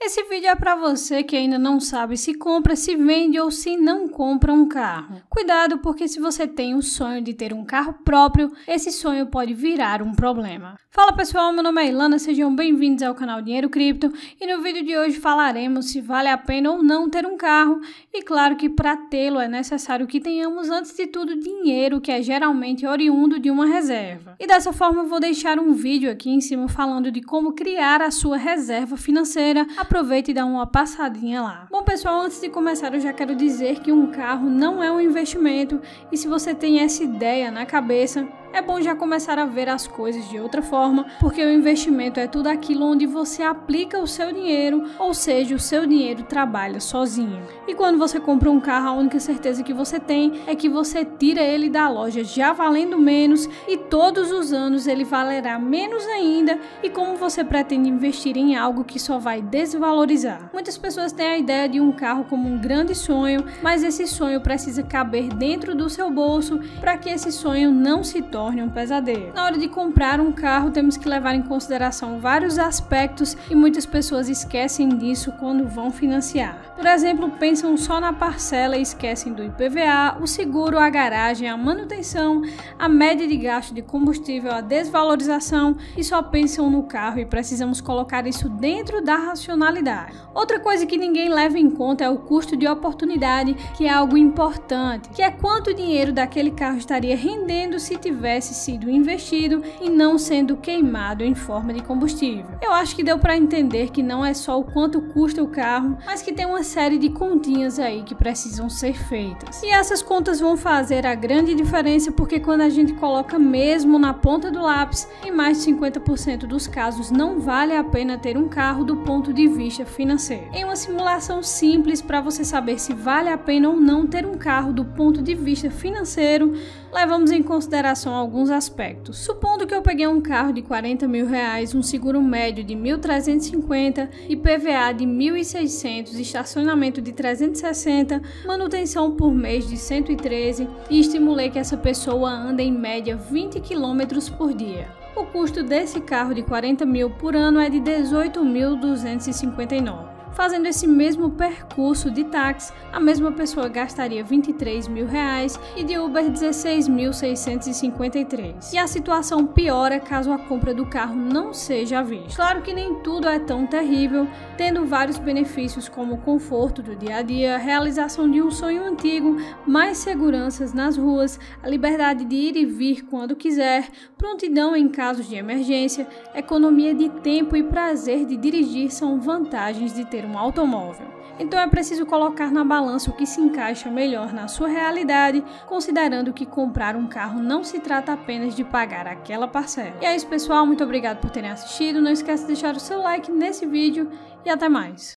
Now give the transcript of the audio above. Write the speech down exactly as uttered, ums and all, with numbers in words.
Esse vídeo é para você que ainda não sabe se compra, se vende ou se não compra um carro. Cuidado, porque se você tem o sonho de ter um carro próprio, esse sonho pode virar um problema. Fala pessoal, meu nome é Ilana, sejam bem-vindos ao canal Dinheiro Cripto e no vídeo de hoje falaremos se vale a pena ou não ter um carro e claro que para tê-lo é necessário que tenhamos antes de tudo dinheiro, que é geralmente oriundo de uma reserva. E dessa forma eu vou deixar um vídeo aqui em cima falando de como criar a sua reserva financeira. Aproveite e dá uma passadinha lá. Bom pessoal, antes de começar eu já quero dizer que um carro não é um investimento e se você tem essa ideia na cabeça, é bom já começar a ver as coisas de outra forma, porque o investimento é tudo aquilo onde você aplica o seu dinheiro, ou seja, o seu dinheiro trabalha sozinho. E quando você compra um carro, a única certeza que você tem é que você tira ele da loja já valendo menos e todos os anos ele valerá menos ainda, e como você pretende investir em algo que só vai desvalorizar. Muitas pessoas têm a ideia de um carro como um grande sonho, mas esse sonho precisa caber dentro do seu bolso para que esse sonho não se torne torne um pesadelo. Na hora de comprar um carro, temos que levar em consideração vários aspectos e muitas pessoas esquecem disso quando vão financiar. Por exemplo, pensam só na parcela e esquecem do I P V A, o seguro, a garagem, a manutenção, a média de gasto de combustível, a desvalorização e só pensam no carro, e precisamos colocar isso dentro da racionalidade. Outra coisa que ninguém leva em conta é o custo de oportunidade, que é algo importante, que é quanto dinheiro daquele carro estaria rendendo se tiver tivesse sido investido e não sendo queimado em forma de combustível. Eu acho que deu para entender que não é só o quanto custa o carro, mas que tem uma série de continhas aí que precisam ser feitas. E essas contas vão fazer a grande diferença, porque quando a gente coloca mesmo na ponta do lápis, em mais de cinquenta por cento dos casos não vale a pena ter um carro do ponto de vista financeiro. Em uma simulação simples para você saber se vale a pena ou não ter um carro do ponto de vista financeiro, levamos em consideração alguns aspectos. Supondo que eu peguei um carro de quarenta mil reais, um seguro médio de mil trezentos e cinquenta, I P V A de mil e seiscentos, estacionamento de trezentos e sessenta, manutenção por mês de cento e treze e estimulei que essa pessoa anda em média vinte quilômetros por dia. O custo desse carro de quarenta mil por ano é de dezoito mil duzentos e cinquenta e nove. Fazendo esse mesmo percurso de táxi, a mesma pessoa gastaria vinte e três mil reais e de Uber dezesseis mil seiscentos e cinquenta e três. E a situação piora caso a compra do carro não seja à vista. Claro que nem tudo é tão terrível, tendo vários benefícios como o conforto do dia a dia, realização de um sonho antigo, mais seguranças nas ruas, a liberdade de ir e vir quando quiser, prontidão em casos de emergência, economia de tempo e prazer de dirigir são vantagens de ter um automóvel. Então é preciso colocar na balança o que se encaixa melhor na sua realidade, considerando que comprar um carro não se trata apenas de pagar aquela parcela. E é isso pessoal, muito obrigado por terem assistido, não esquece de deixar o seu like nesse vídeo e até mais.